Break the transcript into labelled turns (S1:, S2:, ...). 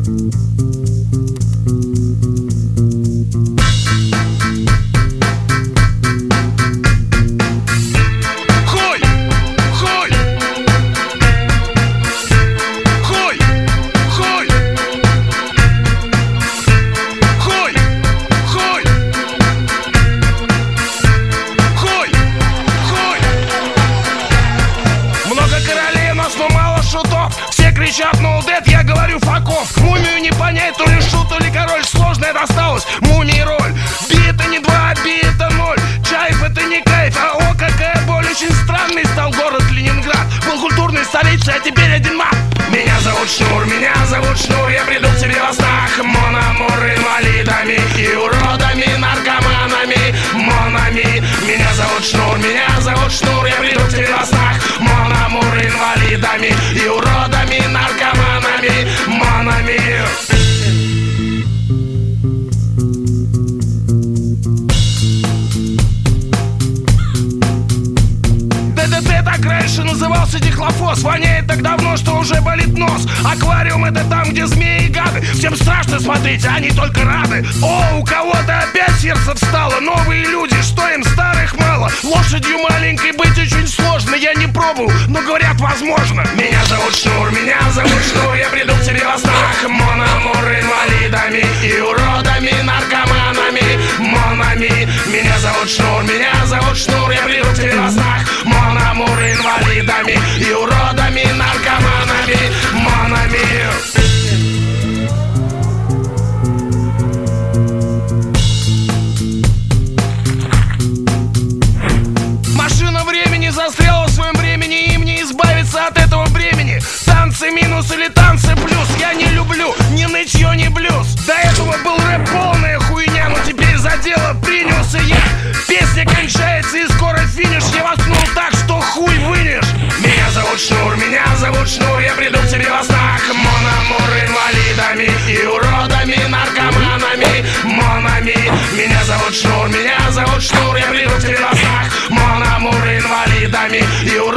S1: Кричат no dead, я говорю факов. Мумию не понять, то ли шут, то ли король. Сложная досталась мумии роль. Би это не 2, би это 0. Чайф это не кайф, а о какая боль. Очень странный стал город Ленинград. Был культурной столицей, а теперь один мат. Меня зовут Шнур, я приду к тебе во снах. Мон амур, инвалидами и уродами, наркоманами, монами. Меня зовут Шнур, я приду к тебе во снах. Мон амур, инвалидами и уродами, наркоманами, монами. ДДТ так раньше назывался дихлофос. Воняет так давно, что уже болит нос. Аквариум это там, где змеи и гады. Всем страшно смотреть, а они только рады. О, у кого-то опять сердце встало. Новые люди, что им старых мало. Лошадью маленькой быть очень сложно. Я не пробовал, но говорят возможно. Меня зовут Шнур, я приду к тебе во снах. Мон амур, инвалидами и уродами, наркоманами, монами. Меня зовут Шнур, я приду к тебе во снах. Мон амур, инвалидами и уродами, наркоманами, монами. Машина времени застряла в своем времени, им не избавиться от этого бремени. Танцы минус или танцы плюс я не люблю ни нытье, ни блюз. До этого был рэп полная хуйня, но теперь за дело принялся я. Песня кончается и скоро финиш. Я воткнул так, что хуй вынешь. Меня зовут Шнур, я приду к тебе во снах. Мон амур, инвалидами и уродами, наркоманами, монами. Меня зовут Шнур, я приду к тебе во снах. Мон амур, инвалидами и уродами.